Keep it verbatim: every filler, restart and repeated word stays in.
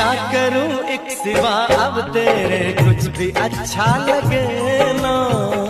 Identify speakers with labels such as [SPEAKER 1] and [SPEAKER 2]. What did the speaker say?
[SPEAKER 1] करूं एक सिवा अब तेरे कुछ भी अच्छा लगे ना।